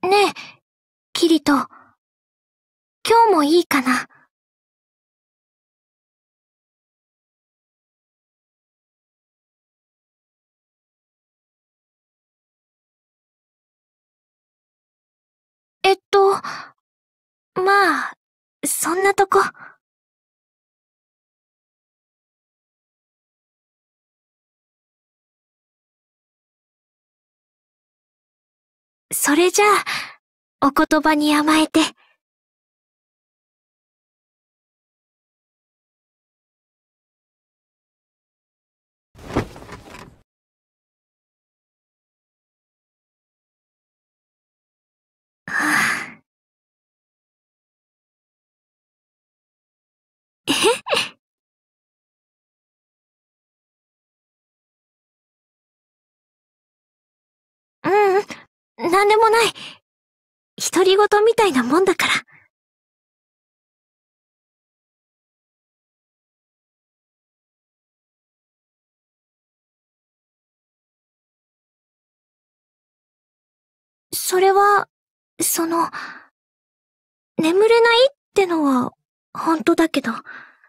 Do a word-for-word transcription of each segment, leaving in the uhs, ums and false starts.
ねえ、キリト。今日もいいかな？えっと、まあ、そんなとこ。それじゃあ、お言葉に甘えて。はぁ。え？ううん、なんでもない。独り言みたいなもんだから。それは、その、眠れないってのは、本当だけど。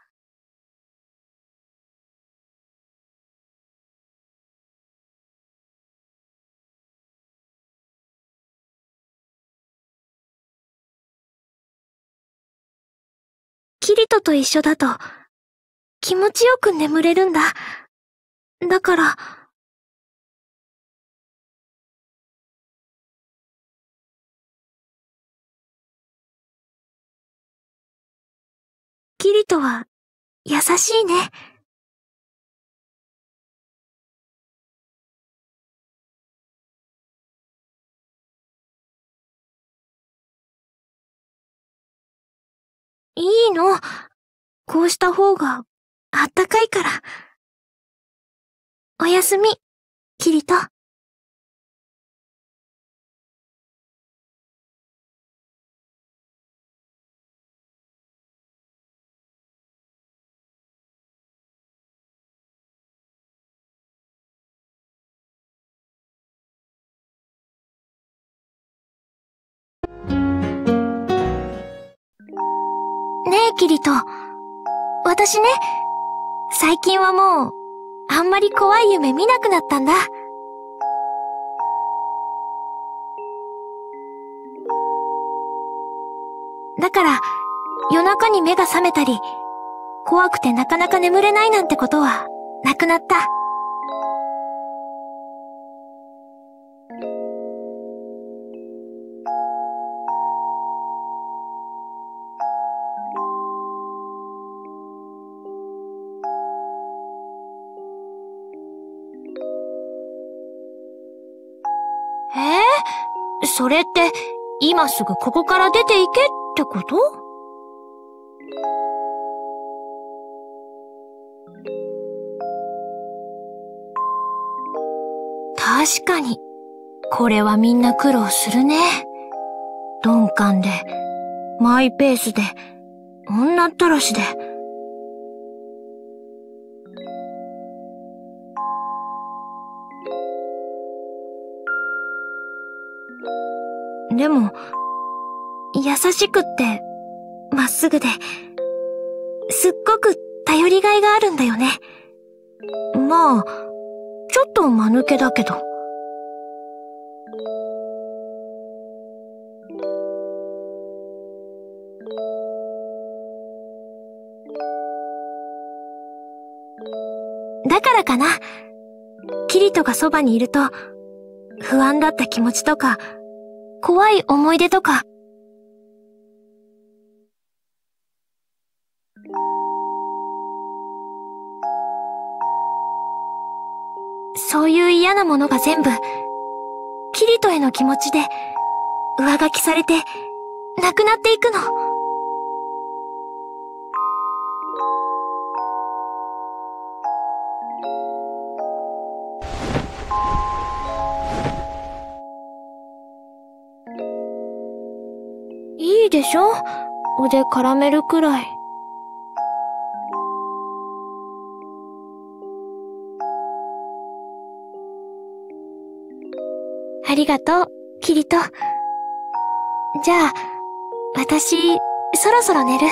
キリトと一緒だと、気持ちよく眠れるんだ。だから、キリトは、優しいね。いいの。こうした方が、あったかいから。おやすみ、キリト。ねえ、キリト。私ね、最近はもう、あんまり怖い夢見なくなったんだ。だから、夜中に目が覚めたり、怖くてなかなか眠れないなんてことは、なくなった。えー、それって、今すぐここから出ていけってこと？確かに、これはみんな苦労するね。鈍感で、マイペースで、女ったらしで。でも、優しくって、まっすぐで、すっごく頼りがいがあるんだよね。まあ、ちょっと間抜けだけど。だからかな。キリトがそばにいると、不安だった気持ちとか、怖い思い出とか、そういう嫌なものが全部、キリトへの気持ちで、上書きされて、なくなっていくの。いいでしょ？腕絡めるくらい。ありがとう、キリト。 じゃあ、私、そろそろ寝る。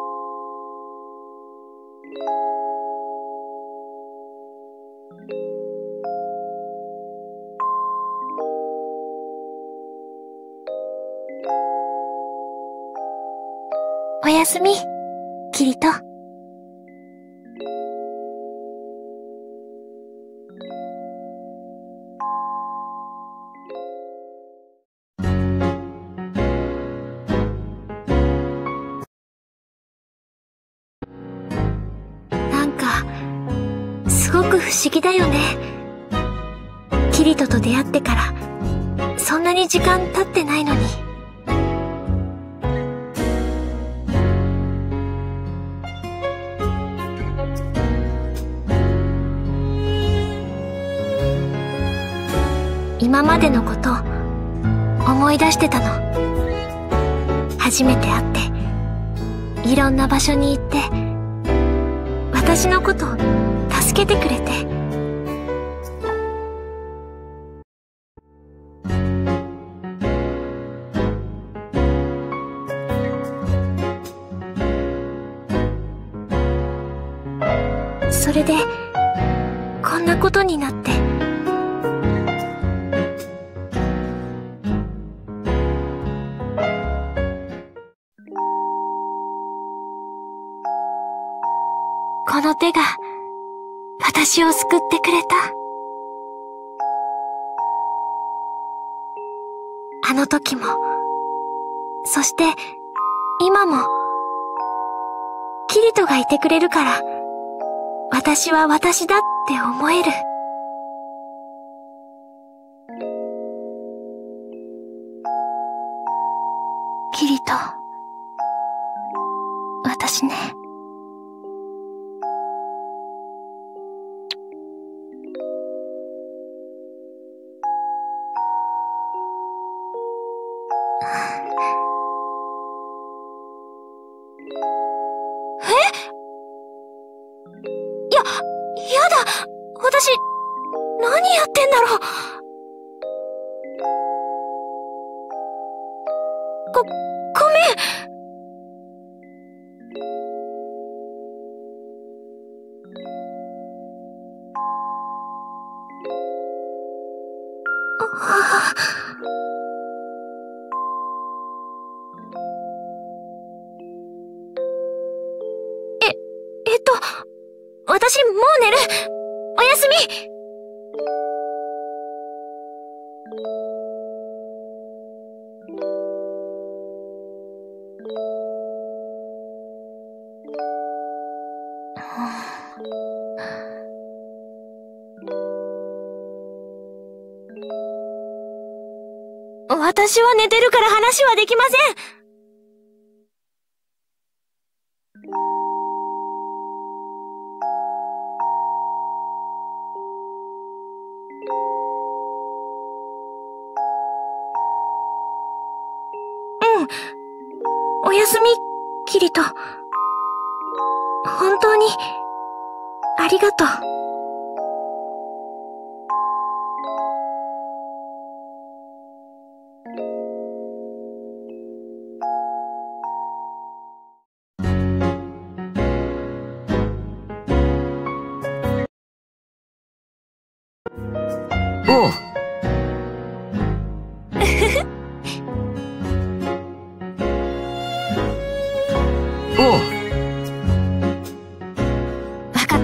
おやすみ、キリト。なんか、すごく不思議だよね。キリトと出会ってから、そんなに時間経ってないのに。今までのこと思い出してたの。初めて会っていろんな場所に行って私のことを助けてくれて。それでこんなことになって。この手が私を救ってくれた。あの時も、そして今も、キリトがいてくれるから、私は私だって思える。キリト、私ね。私、何やってんだろう。ご、ごめん。あえ、えっと、私もう寝る。おやすみ。私は寝てるから話はできません。おやすみ、キリト。本当に、ありがとう。 おう。おう。 わかった。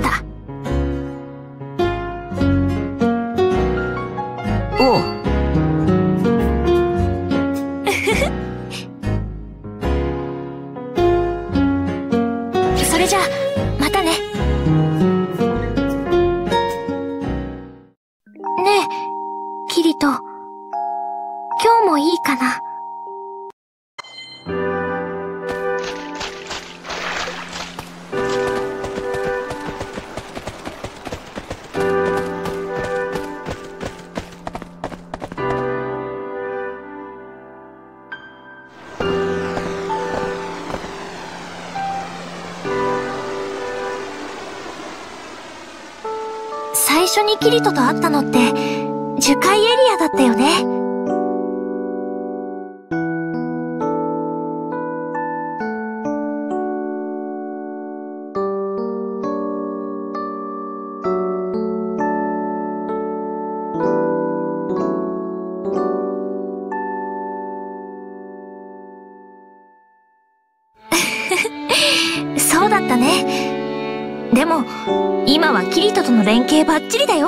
おう。 それじゃあ、またね。ねえ、キリト、今日もいいかな？最初にキリトと会ったのって、樹海エリアだったよね。 でも、今はキリトとの連携バッチリだよ。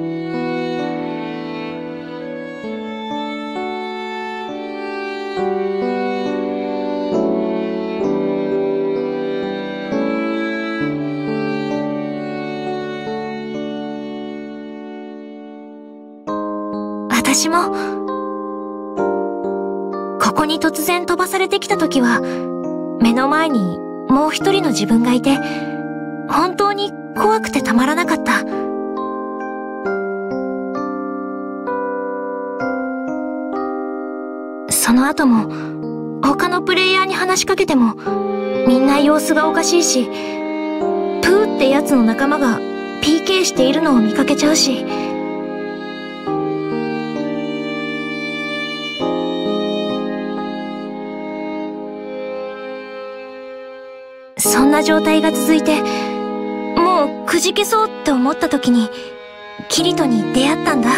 私も、ここに突然飛ばされてきた時は、目の前にもう一人の自分がいて、本当に怖くてたまらなかった。その後も、他のプレイヤーに話しかけても、みんな様子がおかしいし、プーってやつの仲間が ピーケー しているのを見かけちゃうし、そんな状態が続いて、もうくじけそうって思った時に、キリトに出会ったんだ。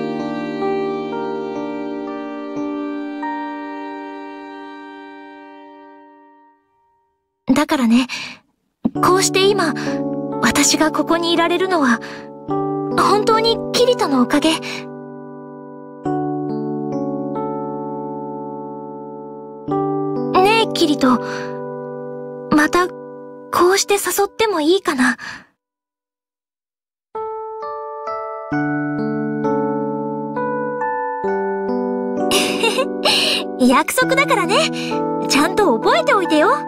だからね、こうして今、私がここにいられるのは、本当にキリトのおかげ。ねえ、キリト。また、こうして誘ってもいいかな。約束だからね。ちゃんと覚えておいてよ。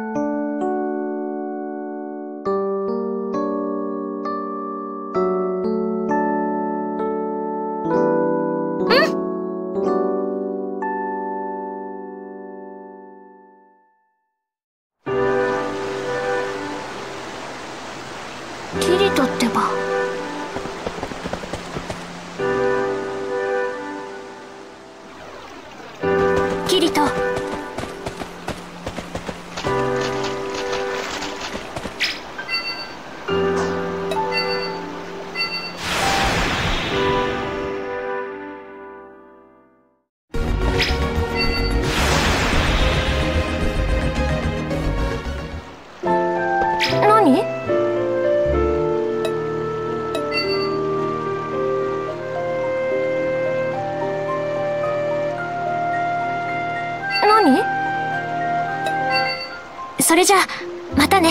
キリトってば。キリト。何？何？それじゃあ、またね。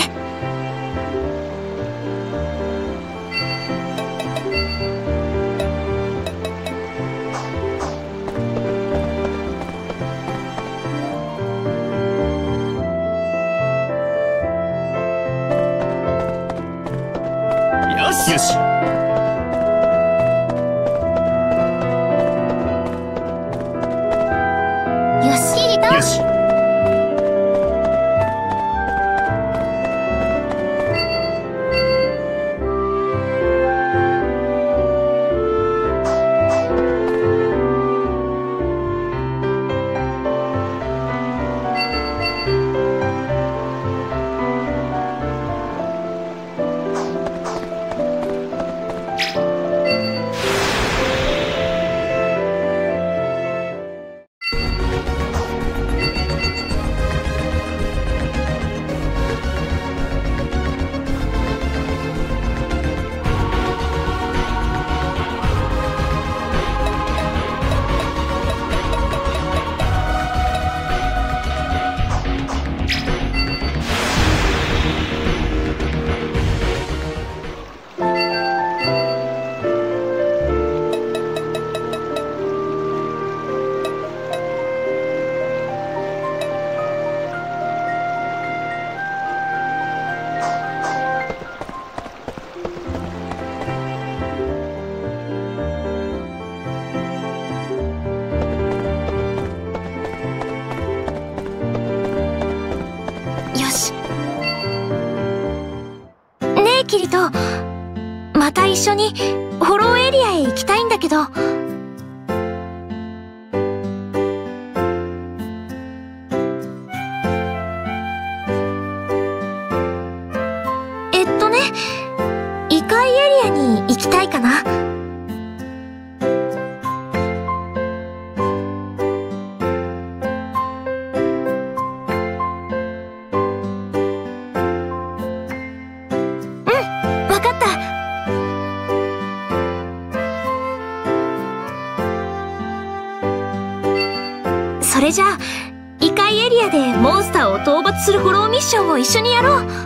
よしよし。 よし、キリト。 よし。キリト、また一緒にホローエリアへ行きたいんだけど。えっとね、異界エリアに行きたいかな。 それじゃあ、異界エリアでモンスターを討伐するフォローミッションを一緒にやろう。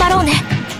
やろうね。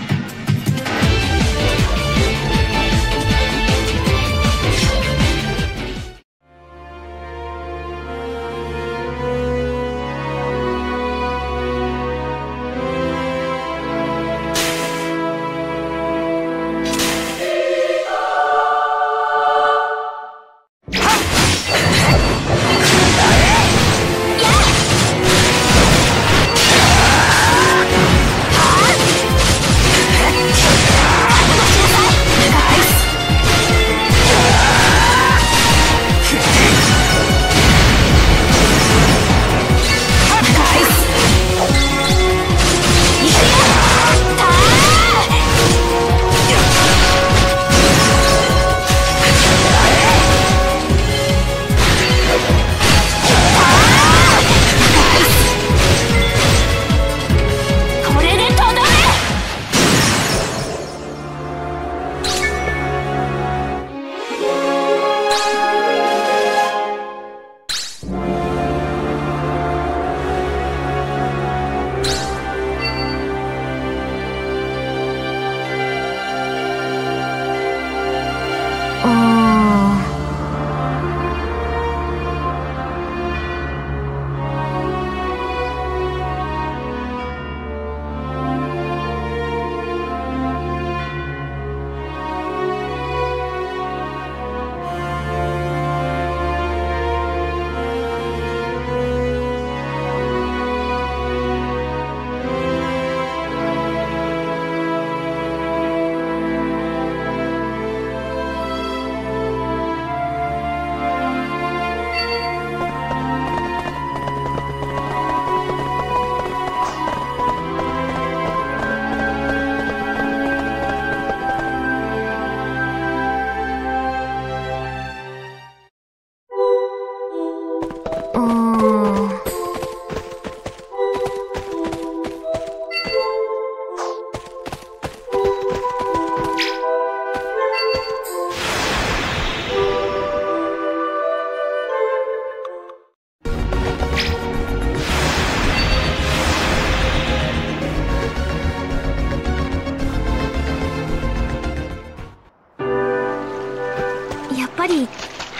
やっぱり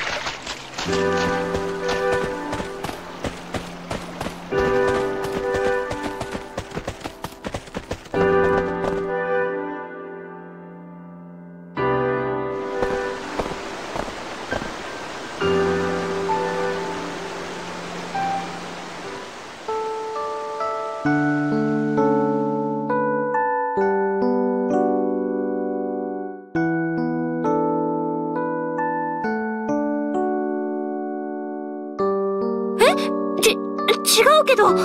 違うけど。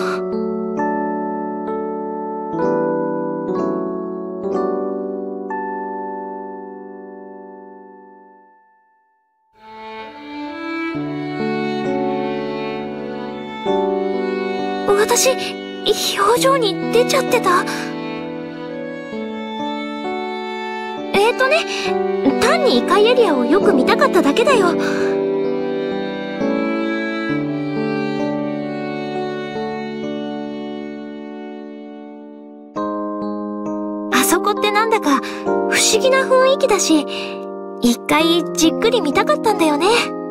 私、表情に出ちゃってた。えーとね、単に異界エリアをよく見たかっただけだよ。そこってなんだか不思議な雰囲気だし、一回じっくり見たかったんだよね。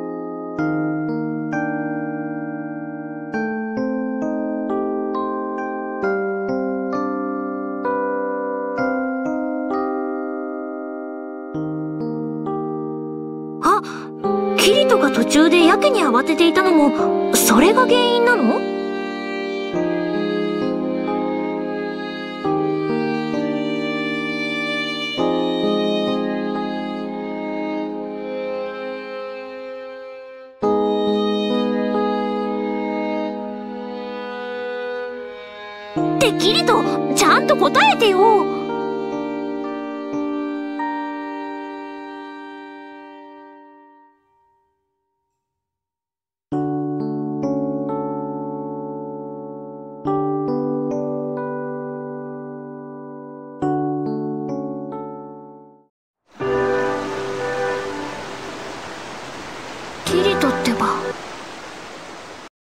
あ、キリトが途中でやけに慌てていたのも、それが原因なの？ってキリト、ちゃんと答えてよ。